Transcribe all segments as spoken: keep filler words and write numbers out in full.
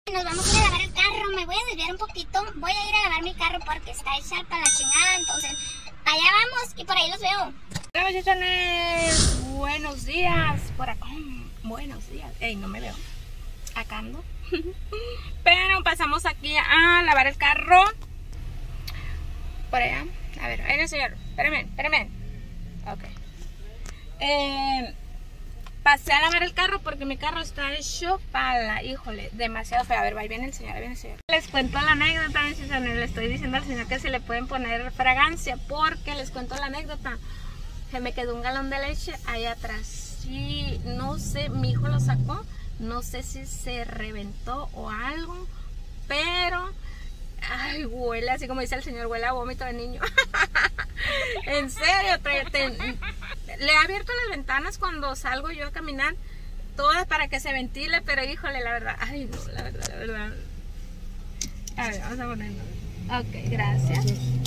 Nos vamos a ir a lavar el carro, me voy a desviar un poquito. Voy a ir a lavar mi carro porque está hecha para la chingada. Entonces, allá vamos y por ahí los veo. Hola muchachones, buenos días. Por acá, buenos días. Ey, no me veo. Acá ando. Pero pasamos aquí a lavar el carro. Por allá. A ver, ahí no, señor. Espérame, espérame. Ok. Eh... Pasé a lavar el carro porque mi carro está hecho pala, híjole, demasiado feo. A ver, ahí viene el señor, ahí viene el señor. Les cuento la anécdota, le estoy diciendo al señor que se le pueden poner fragancia, porque les cuento la anécdota. Se me quedó un galón de leche ahí atrás y no sé, mi hijo lo sacó, no sé si se reventó o algo, pero... Ay, huele así como dice el señor, huele a vómito de niño. En serio, te, te, le he abierto las ventanas cuando salgo yo a caminar, todas para que se ventile, pero híjole, la verdad, ay no, la verdad, la verdad. A ver, vamos a ponerlo. Ok, gracias.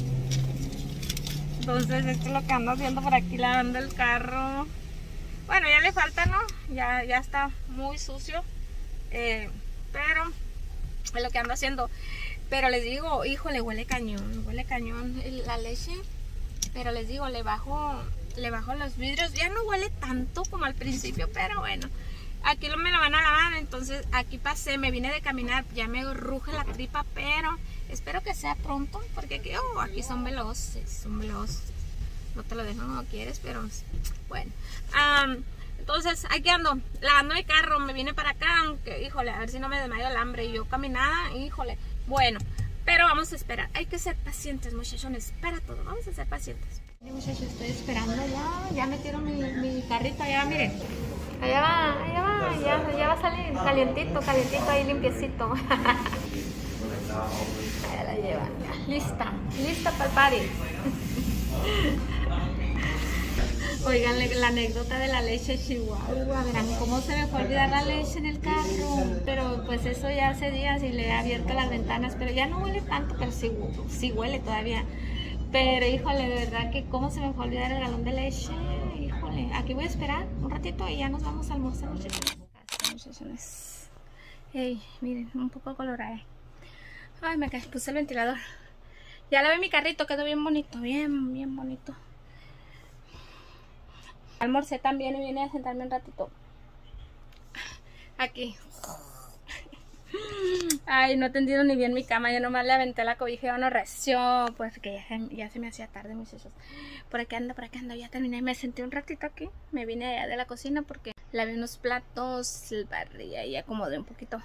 Entonces esto es lo que ando haciendo por aquí, lavando el carro. Bueno, ya le falta, ¿no? Ya, ya está muy sucio, eh, pero es lo que ando haciendo. Pero les digo, híjole, huele cañón, huele cañón la leche. Pero les digo, le bajo, le bajo los vidrios. Ya no huele tanto como al principio, pero bueno. Aquí me lo van a lavar, entonces aquí pasé, me vine de caminar. Ya me ruge la tripa, pero espero que sea pronto. Porque aquí, oh, aquí son veloces, son veloces. No te lo dejan como quieres, pero bueno. Um, entonces aquí ando, lavando mi carro. Me vine para acá, aunque, híjole, a ver si no me desmayo el hambre. Y yo caminada, híjole. Bueno, pero vamos a esperar. Hay que ser pacientes, muchachones, para todo. Vamos a ser pacientes. Muchachos, estoy esperando ya. Ya metieron mi, mi carrito allá, miren. Allá va, allá va, ya, ya va a salir calientito, calientito ahí, limpiecito. Ahí la llevan, ya. Lista, lista para el party. Oigan, la anécdota de la leche Chihuahua, verán cómo se me fue a olvidar la leche en el carro, pero pues eso ya hace días y le he abierto las ventanas, pero ya no huele tanto, pero sí, sí huele todavía. Pero híjole, de verdad que cómo se me fue a olvidar el galón de leche, híjole. Aquí voy a esperar un ratito y ya nos vamos a almorzar, muchachones. Hey, miren, un poco colorada. Ay, me caí, puse el ventilador. Ya lavé mi carrito, quedó bien bonito, bien, bien bonito. Almorcé también y vine a sentarme un ratito aquí. Ay, no he tendido ni bien mi cama. Yo nomás le aventé la cobija y ya no reció, pues que ya, ya se me hacía tarde, muchachos. Por aquí ando, por aquí ando, ya terminé. Me senté un ratito aquí. Me vine allá de la cocina porque lavé unos platos, barrí y acomodé un poquito.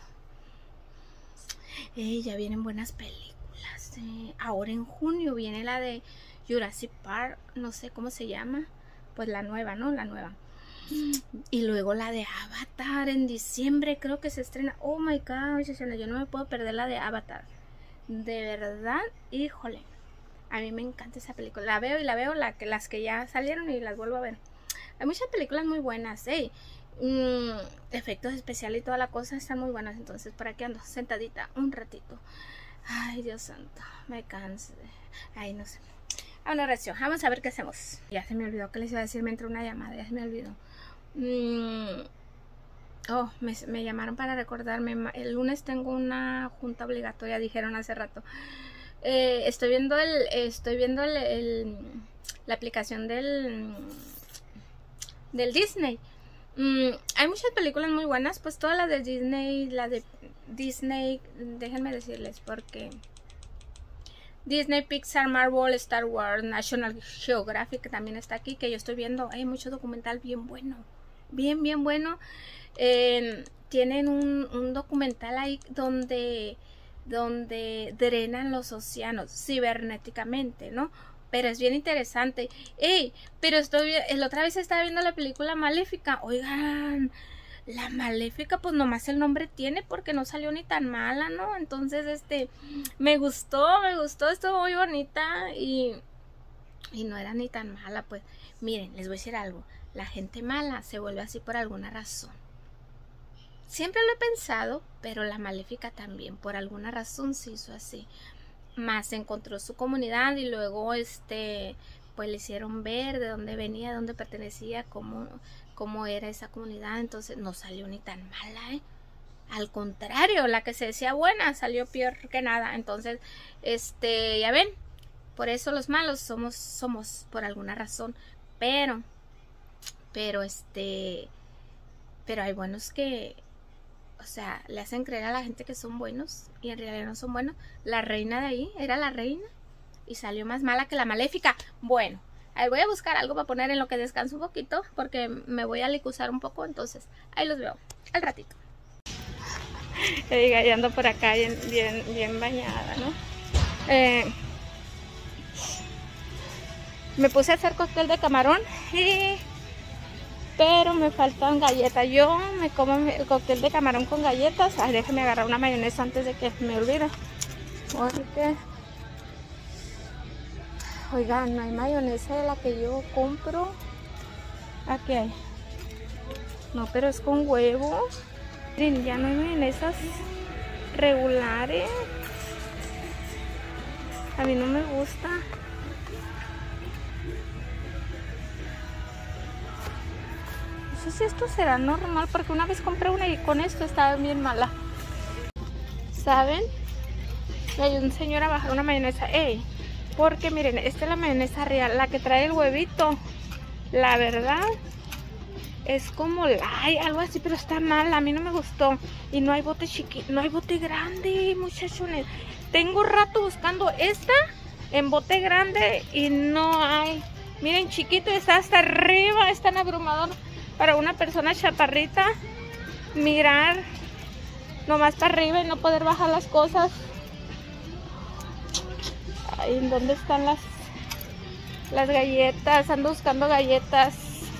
Eh, ya vienen buenas películas. Eh. Ahora en junio viene la de Jurassic Park, no sé cómo se llama. Pues la nueva, ¿no? La nueva. Y luego la de Avatar en diciembre, creo que se estrena. Oh my god, yo no me puedo perder la de Avatar. De verdad, híjole. A mí me encanta esa película. La veo y la veo, la que, las que ya salieron y las vuelvo a ver. Hay muchas películas muy buenas, ¿eh? Mm, efectos especiales y toda la cosa están muy buenas. Entonces por aquí ando sentadita un ratito. Ay, Dios santo, me canso. Ay, no sé. Ah, no, recio. Vamos a ver qué hacemos. Ya se me olvidó que les iba a decir, me entró una llamada, ya se me olvidó. Mm. Oh, me, me llamaron para recordarme. El lunes tengo una junta obligatoria, dijeron hace rato. Eh, estoy viendo el, estoy viendo el, el, la aplicación del, del Disney. Mm, hay muchas películas muy buenas, pues todas las de Disney, la de Disney, déjenme decirles porque... Disney, Pixar, Marvel, Star Wars, National Geographic también está aquí, que yo estoy viendo. Hay mucho documental bien bueno, bien, bien bueno. Eh, tienen un, un documental ahí donde, donde drenan los océanos cibernéticamente, ¿no? Pero es bien interesante. ¡Ey! Pero estoy, la otra vez estaba viendo la película Maléfica. Oigan, la Maléfica, pues nomás el nombre tiene porque no salió ni tan mala, ¿no? Entonces, este, me gustó, me gustó, estuvo muy bonita y, y no era ni tan mala, pues. Miren, les voy a decir algo, la gente mala se vuelve así por alguna razón. Siempre lo he pensado, pero la Maléfica también, por alguna razón se hizo así. Más encontró su comunidad y luego, este, pues le hicieron ver de dónde venía, de dónde pertenecía, cómo... cómo era esa comunidad, entonces no salió ni tan mala, ¿eh? Al contrario, la que se decía buena salió peor que nada. Entonces, este, ya ven, por eso los malos somos, somos por alguna razón. Pero, pero este, pero hay buenos que, o sea, le hacen creer a la gente que son buenos y en realidad no son buenos. La reina de ahí era la reina y salió más mala que la maléfica. Bueno, ahí voy a buscar algo para poner en lo que descanso un poquito porque me voy a licuzar un poco. Entonces, ahí los veo al ratito. Ya ando por acá bien, bien, bien bañada, ¿no? Eh, me puse a hacer cóctel de camarón y... pero me faltan galletas. Yo me como el cóctel de camarón con galletas. Ay, déjame agarrar una mayonesa antes de que me olvide. Porque... oigan, no hay mayonesa de la que yo compro. Aquí hay. No, pero es con huevo. Miren, ya no hay mayonesas regulares. A mí no me gusta. No sé si esto será normal, porque una vez compré una y con esto estaba bien mala. ¿Saben? Me ayudó un señor a bajar una mayonesa. ¡Ey! Porque miren, esta es la mayonesa real, la que trae el huevito. La verdad es como ay, algo así, pero está mal, a mí no me gustó. Y no hay bote chiquito, no hay bote grande, muchachones. Tengo rato buscando esta en bote grande y no hay. Miren, chiquito, está hasta arriba, es tan abrumador para una persona chaparrita mirar nomás para arriba y no poder bajar las cosas. Ay, ¿en dónde están las, las galletas? Ando buscando galletas.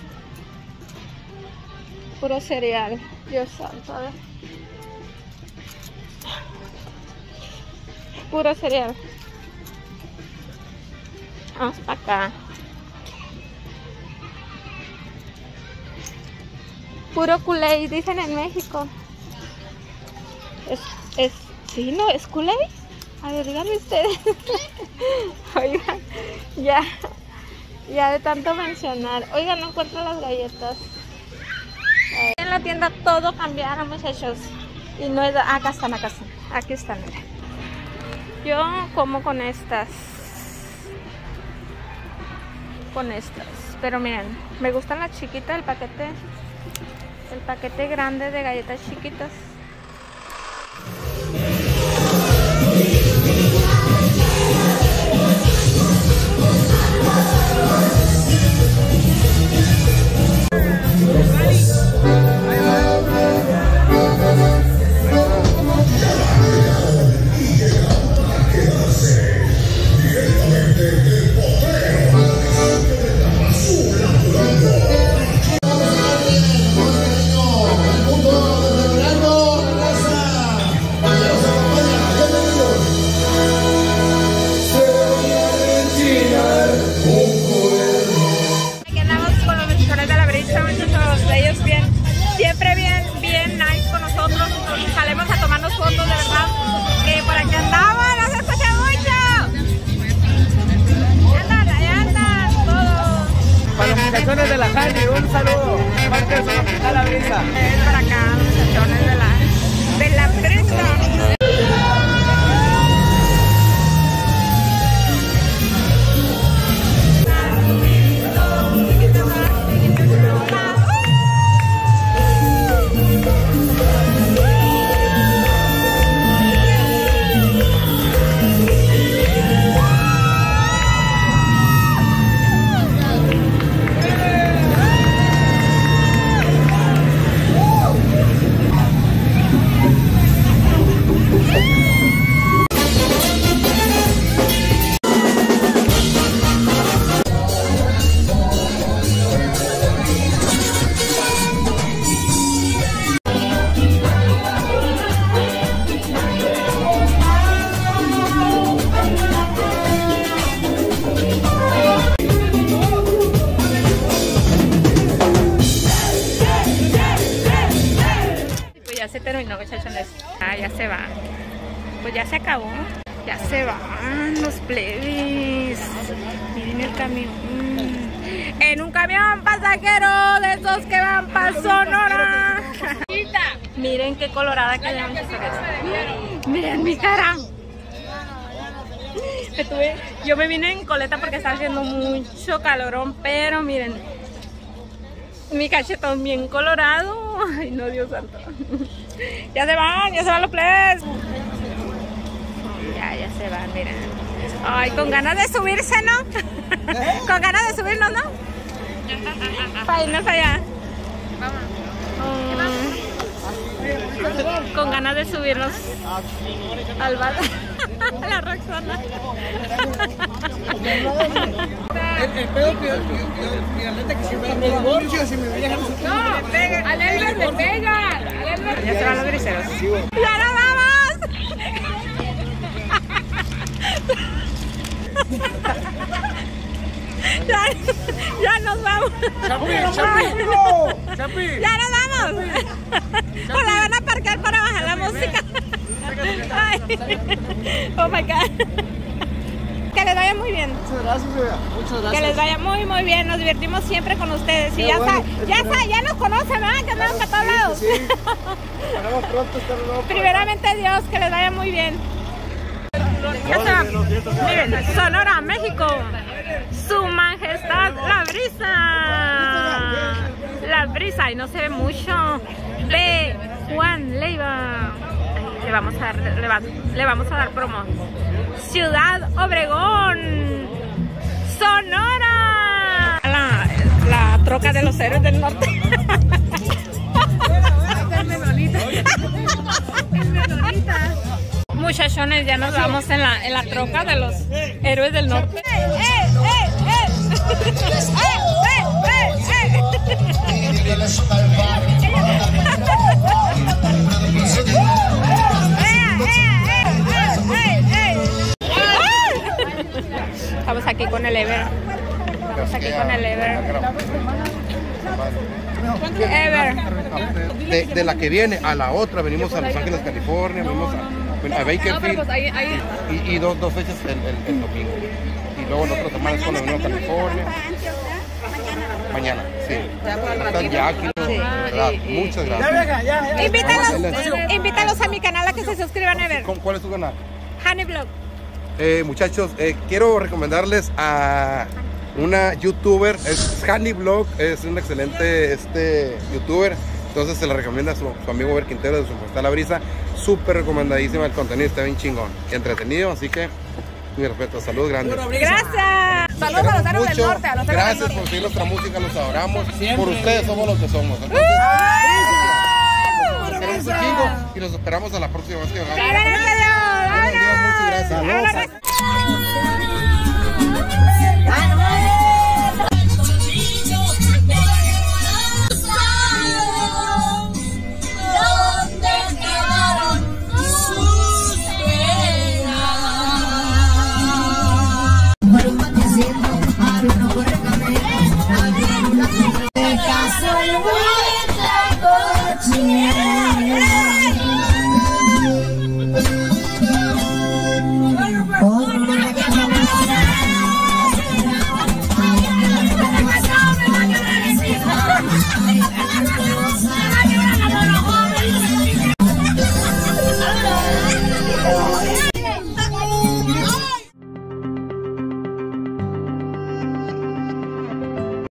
Puro cereal. Dios santo, a ver. Puro cereal. Vamos para acá. Puro Kool-Aid, dicen en México. Es, es, sí, no, es Kool-Aid. A ver, díganme ustedes. Oigan, ya, ya de tanto mencionar. Oigan, no encuentro las galletas. En la tienda todo cambiaron, muchachos. Y no es... acá están, acá están. Aquí están, miren. Yo como con estas. Con estas. Pero miren, me gustan las chiquitas, el paquete. El paquete grande de galletas chiquitas. De la Jani, un saludo, parte de su hospital La Brisa. Es por acá, los muchachones de la, de la Brisa. Terminó, muchachones. Ah, ya se va. Pues ya se acabó. Ya se van los plebes. Miren el camión. En un camión pasajero de esos que van para Sonora. Miren qué colorada que deben de ser. Miren mi cara. Estuve, yo me vine en coleta porque está haciendo mucho calorón, pero miren, mi cachetón bien colorado. Ay, no, Dios santo. Ya se van, ya se van los plebes. Ya, ya se van, miren. Ay, con ganas de subirse, ¿no? Con ganas de subirnos, ¿no? Para irnos allá. Mm. Con ganas de subirnos al bar. La Roxana. El, el pedo que finalmente que si me divorcio, si me dejan su no, pega, al Elber le pega. Ya se van los griseros. ¡Ya nos vamos! ya, ya nos vamos. ¡Chapi, Chapi! ¡Chapi! ¡Ya nos vamos! Pues la van a aparcar para bajar la música. Ay. Oh my God. Que les vaya muy bien. Muchas gracias, bebé. Muchas gracias. Que les vaya muy muy bien. Nos divertimos siempre con ustedes. Y ya bueno, está, ya está, ya nos conocen, ¿verdad? Que andamos a todos lados. Sí. Esperamos pronto estar nuevo. Primeramente Dios, que les vaya muy bien. Ya está. Miren, Sonora, México. Su majestad la brisa. La brisa, y no se ve mucho. De Juan Leiva. Le vamos a dar, le, va, le vamos a dar promo. Ciudad Obregón, Sonora. La, la troca de los héroes del norte. Muchachones, ya nos vamos en la, en la troca de los héroes del norte. ¡Eh, eh, eh! ¡Eh, eh, eh, Estamos aquí con el Ever. Estamos aquí con el Ever. Ever. De, de la que viene a la otra, venimos a Los Ángeles, California, venimos a, a Bakersfield y, y dos, dos fechas el, el, el domingo. Y luego en otras semanas cuando venimos a California. Mañana, sí. Están ya aquí, ¿verdad? Muchas gracias. Invítalos, invítalos a mi canal a que se suscriban, Ever. ¿Cuál es tu canal? Honey Vlog. Eh, muchachos, eh, quiero recomendarles a una youtuber, es Honey Vlog, es un excelente este, youtuber, entonces se la recomienda a su, su amigo Ver Quintero de Su Majestad la Brisa, súper recomendadísima, el contenido está bien chingón, entretenido, así que mi respeto, salud grande. Gracias. Saludos a los héroes del norte, a los héroes gracias del norte. por seguir nuestra música, los adoramos, por ustedes somos los que somos. Entonces, los queremos un chingo y los esperamos a la próxima vez que vengamos.